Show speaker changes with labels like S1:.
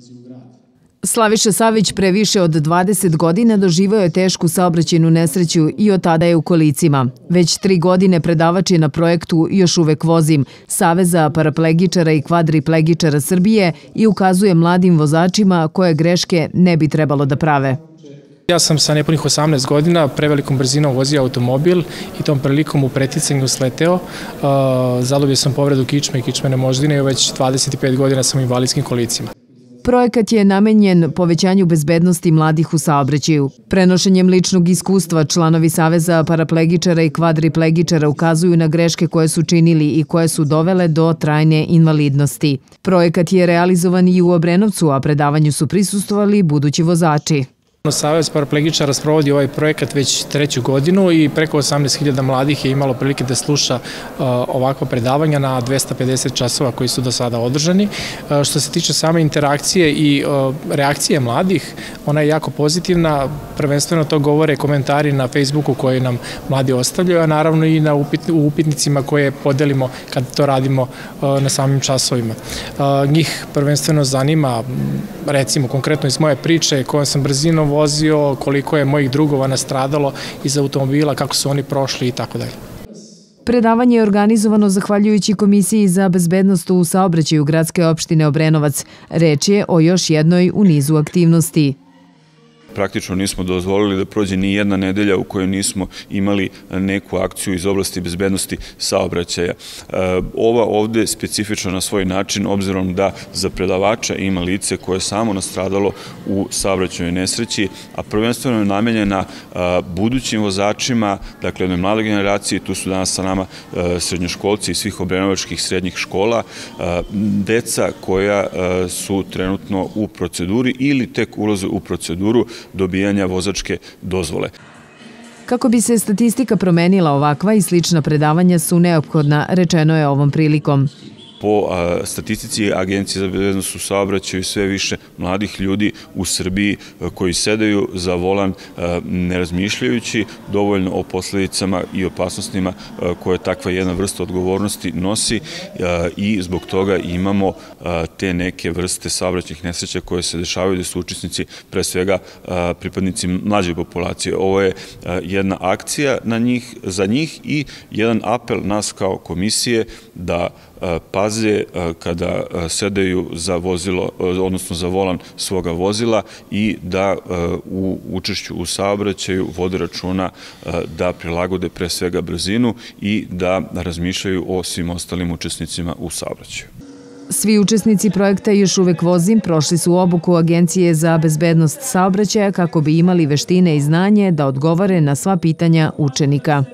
S1: Slaviša Savić pre više od 20 godina doživeo je tešku saobraćajnu nesreću i od tada je u kolicima. Već 3 godine predavač je na projektu Još uvek vozim, Saveza paraplegičara i kvadriplegičara Srbije i ukazuje mladim vozačima koje greške ne bi trebalo da prave.
S2: Ja sam sa nepunih 18 godina prevelikom brzinom vozio automobil i tom prilikom u preticanju sleteo. Zadobio sam povredu kičme i kičmene moždine i već 25 godina sam u invalidskim kolicima.
S1: Projekat je namenjen povećanju bezbednosti mladih u saobraćaju. Prenošenjem ličnog iskustva članovi Saveza paraplegičara i kvadriplegičara ukazuju na greške koje su činili i koje su dovele do trajne invalidnosti. Projekat je realizovan i u Obrenovcu, a predavanju su prisustvovali budući vozači.
S2: Savez paraplegičara sprovodi ovaj projekat već 3. godinu i preko 18.000 mladih je imalo prilike da sluša ovakva predavanja na 250 časova koji su do sada održani. Što se tiče same interakcije i reakcije mladih, ona je jako pozitivna. Prvenstveno to govore komentari na Facebooku koje nam mladi ostavljaju, a naravno i u upitnicima koje podelimo kad to radimo na samim časovima. Njih prvenstveno zanima, recimo konkretno iz moje priče, kojom sam brzinom vozio, koliko je mojih drugova nastradalo iz automobila, kako su oni prošli i tako dalje.
S1: Predavanje je organizovano zahvaljujući Komisiji za bezbednost u saobraćaju Gradske opštine Obrenovac. Reč je o još jednoj u nizu aktivnosti.
S3: Praktično nismo dozvolili da prođe ni jedna nedelja u kojoj nismo imali neku akciju iz oblasti bezbednosti saobraćaja. Ova ovde je specifična na svoj način, obzirom da za predavača ima lice koje je samo nastradalo u saobraćajnoj nesreći, a prvenstveno je namenjena budućim vozačima, dakle jednoj mladoj generaciji, tu su danas sa nama srednjoškolci iz svih obrenovačkih srednjih škola, deca koja su trenutno u proceduri ili tek ulaze u proceduru dobijanja vozačke dozvole.
S1: Kako bi se statistika promenila, ovakva i slična predavanja su neophodna, rečeno je ovom prilikom.
S3: Po statistici Agencije za bezbednost u saobraćaju sve više mladih ljudi u Srbiji koji sedaju za volan ne razmišljajući dovoljno o posledicama i opasnostima koje takva jedna vrsta odgovornosti nosi i zbog toga imamo te neke vrste saobraćajnih nesreća koje se dešavaju da su učesnici pre svega pripadnici mlađe populacije. Ovo je jedna akcija za njih i jedan apel nas kao komisije da paze kada sedaju za vozilo, odnosno za volan svoga vozila i da u učešću u saobraćaju vode računa da prilagode pre svega brzinu i da razmišljaju o svim ostalim učesnicima u saobraćaju.
S1: Svi učesnici projekta Još uvek vozim prošli su obuku Agencije za bezbednost saobraćaja kako bi imali veštine i znanje da odgovore na sva pitanja učenika.